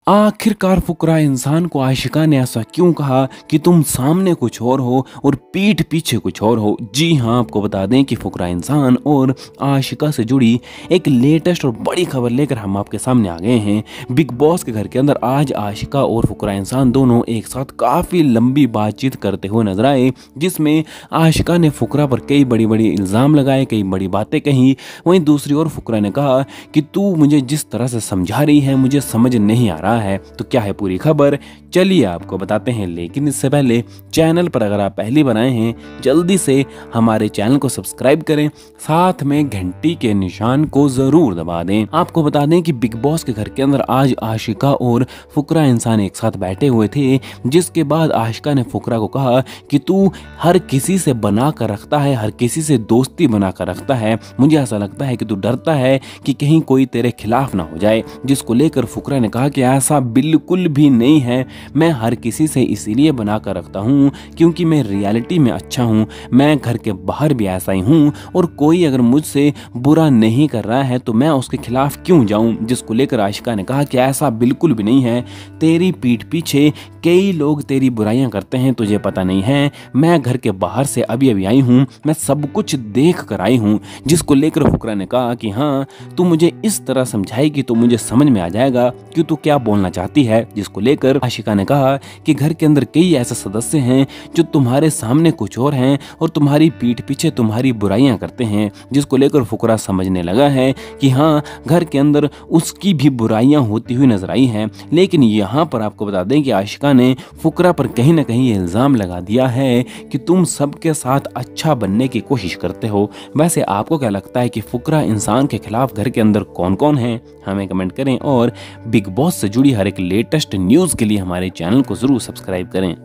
आखिरकार फुकरा इंसान को आशिका ने ऐसा क्यों कहा कि तुम सामने कुछ और हो और पीठ पीछे कुछ और हो। जी हाँ, आपको बता दें कि फुकरा इंसान और आशिका से जुड़ी एक लेटेस्ट और बड़ी खबर लेकर हम आपके सामने आ गए हैं। बिग बॉस के घर के अंदर आज आशिका और फुकरा इंसान दोनों एक साथ काफ़ी लंबी बातचीत करते हुए नजर आए, जिसमें आशिका ने फुकरा पर कई बड़ी बड़ी इल्ज़ाम लगाए, कई बड़ी बातें कही। वहीं दूसरी ओर फुकरा ने कहा कि तू मुझे जिस तरह से समझा रही है मुझे समझ नहीं आ रहा है। तो क्या है पूरी खबर, चलिए आपको बताते हैं। लेकिन इससे पहले चैनल पर अगर आप पहली बार आए हैं जल्दी से हमारे चैनल को सब्सक्राइब करें, साथ में घंटी के निशान को जरूर दबा दें। आपको बता दें कि बिग बॉस के घर के अंदर आज आशिका और फुकरा इंसान एक साथ बैठे हुए थे, जिसके बाद आशिका ने फुकरा को कहा कि तू हर किसी से बना कर रखता है, हर किसी से दोस्ती बना कर रखता है। मुझे ऐसा लगता है कि तू डरता है कि कहीं कोई तेरे खिलाफ ना हो जाए। जिसको लेकर फुकरा ने कहा कि ऐसा बिल्कुल भी नहीं है, मैं हर किसी से इसीलिए बना कर रखता हूँ क्योंकि मैं रियलिटी में अच्छा हूँ, मैं घर के बाहर भी ऐसा ही हूँ और कोई अगर मुझसे बुरा नहीं कर रहा है तो मैं उसके खिलाफ क्यों जाऊँ। जिसको लेकर आशिका ने कहा कि ऐसा बिल्कुल भी नहीं है, तेरी पीठ पीछे कई लोग तेरी बुराइयां करते हैं, तुझे पता नहीं है। मैं घर के बाहर से अभी अभी आई हूँ, मैं सब कुछ देख कर आई हूँ। जिसको लेकर फुकरा ने कहा कि हाँ, तू मुझे इस तरह समझाएगी तो मुझे समझ में आ जाएगा कि तू क्या बोलना चाहती है। जिसको लेकर आशिका ने कहा कि घर के अंदर कई ऐसे सदस्य हैं जो तुम्हारे सामने कुछ और हैं और तुम्हारी पीठ पीछे तुम्हारी बुराइयां करते हैं। जिसको लेकर फुकरा समझने लगा है कि हाँ, घर के अंदर उसकी भी बुराइयां होती हुई नजर आई हैं। लेकिन यहाँ पर आपको बता दें कि आशिका ने फुकरा पर कहीं ना कहीं ये इल्ज़ाम लगा दिया है कि तुम सबके साथ अच्छा बनने की कोशिश करते हो। वैसे आपको क्या लगता है कि फुकरा इंसान के खिलाफ घर के अंदर कौन कौन है, हमें कमेंट करें और बिग बॉस से जुड़ी हर एक लेटेस्ट न्यूज़ के लिए हमारे चैनल को ज़रूर सब्सक्राइब करें।